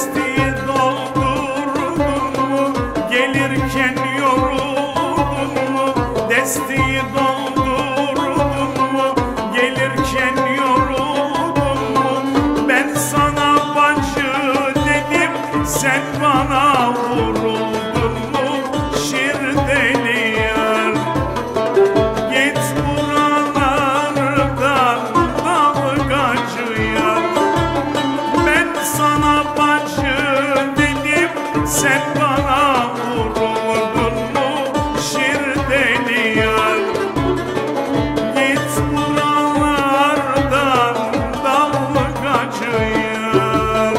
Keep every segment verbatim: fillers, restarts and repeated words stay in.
Desteği doldurdun mu? Gelirken yoruldun mu? Desteği doldurdun mu? Gelirken yoruldun mu? Ben sana bacı dedim, sen bana vuruldun mu? Şirdeli yar, git buralardan dalgacı yar. Ben sana bacı dedim, sen bana vuruldun mu? Şirdeli yar, git buralardan dalgacı yar.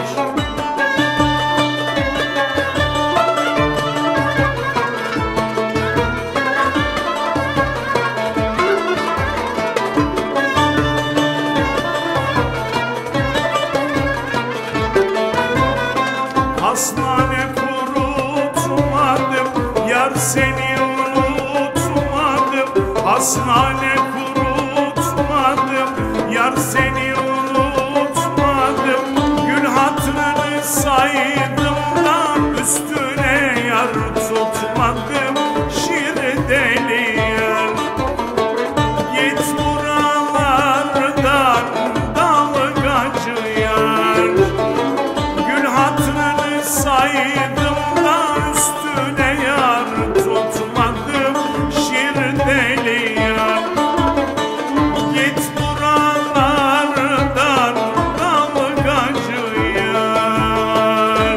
Hastane kurutmadım, yar seni unutmadım. Hastane kurutmadım, yar seni unutmadım. Gül hatırını saydım da üstüne yar tutmadım. Şirdeli yar, git buralardan dalgacı yar. Gül hatırını saydım da üstüne yar tutmadım. Şirdeli yar, git buralardan dalgacı yar.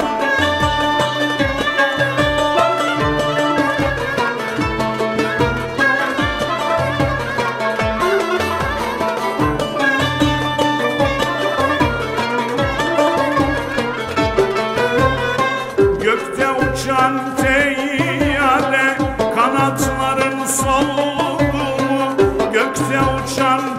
Gökte uçan teyyare, kanatların soldu mu? Gökte uçan